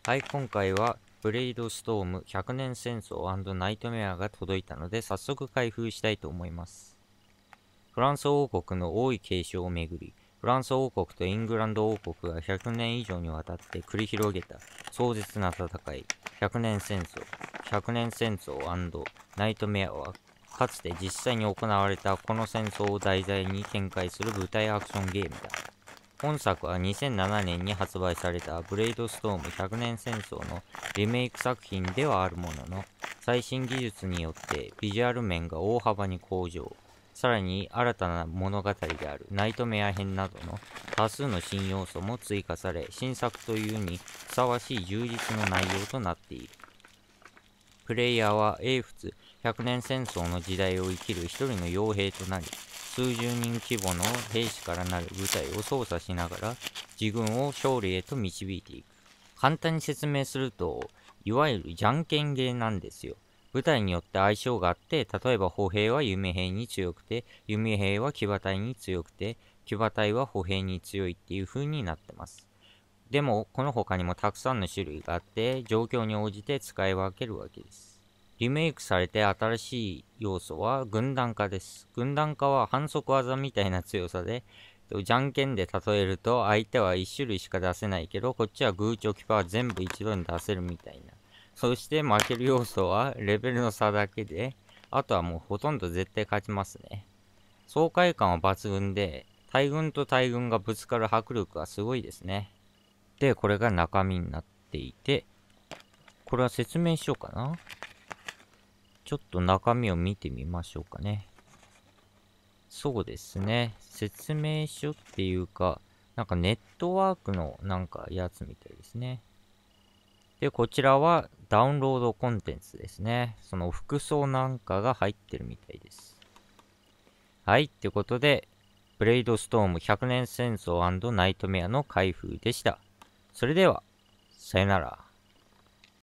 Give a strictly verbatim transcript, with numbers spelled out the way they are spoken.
はい、今回はブレイドストームひゃくねん戦争ナイトメアが届いたので早速開封したいと思います。フランス王国の王位継承をめぐり、フランス王国とイングランド王国がひゃくねん以上にわたって繰り広げた壮絶な戦い、ひゃくねん戦争、ひゃくねん戦争ナイトメアは、かつて実際に行われたこの戦争を題材に展開する舞台アクションゲームだ。本作はにせんななねんに発売されたブレイドストームひゃくねん戦争のリメイク作品ではあるものの、最新技術によってビジュアル面が大幅に向上、さらに新たな物語であるナイトメア編などの多数の新要素も追加され、新作というにふさわしい充実の内容となっている。プレイヤーは英仏ひゃくねん戦争の時代を生きる一人の傭兵となり、数十人規模の兵士からなる部隊を操作しながら自軍を勝利へと導いていく。簡単に説明すると、いわゆるじゃんけんゲーなんですよ。部隊によって相性があって、例えば歩兵は弓兵に強くて、弓兵は騎馬隊に強くて、騎馬隊は歩兵に強いっていう風になってます。でも、この他にもたくさんの種類があって、状況に応じて使い分けるわけです。リメイクされて新しい要素は軍団化です。軍団化は反則技みたいな強さで、じゃんけんで例えると相手はいち種類しか出せないけど、こっちはグーチョキパー全部一度に出せるみたいな。そして負ける要素はレベルの差だけで、あとはもうほとんど絶対勝ちますね。爽快感は抜群で、大軍と大軍がぶつかる迫力がすごいですね。で、これが中身になっていて、これは説明しようかな。ちょっと中身を見てみましょうかね。そうですね。説明書っていうか、なんかネットワークのなんかやつみたいですね。で、こちらはダウンロードコンテンツですね。その服装なんかが入ってるみたいです。はい、ってことで、ブレイドストームひゃくねん戦争ナイトメアの開封でした。それでは、さよなら。